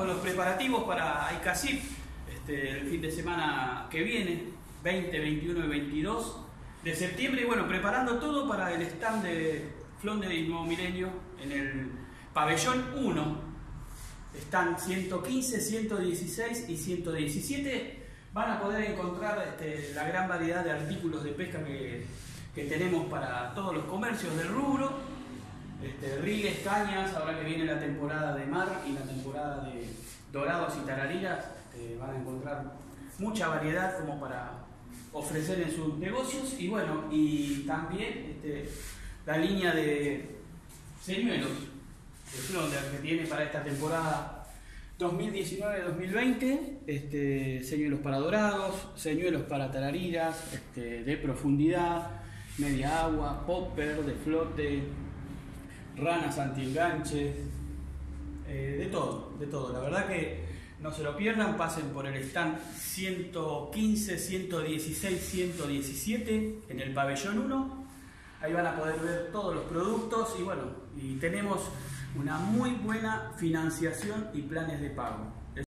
con los preparativos para ICASIP, el fin de semana que viene, 20, 21 y 22 de septiembre. Y bueno, preparando todo para el stand de Flounder y Nuevo Milenio en el pabellón 1. Están 115, 116 y 117. Van a poder encontrar la gran variedad de artículos de pesca que tenemos para todos los comercios del rubro. Riles, cañas, ahora que viene la temporada de mar y la temporada de dorados y tarariras, van a encontrar mucha variedad como para ofrecer en sus negocios. Y bueno, y también la línea de señuelos de Flounder que tiene para esta temporada 2019-2020, señuelos para dorados, señuelos para tarariras, de profundidad, media agua, popper, de flote, ranas anti-enganches, de todo. La verdad que no se lo pierdan, pasen por el stand 115, 116, 117 en el pabellón 1. Ahí van a poder ver todos los productos y bueno, y tenemos una muy buena financiación y planes de pago.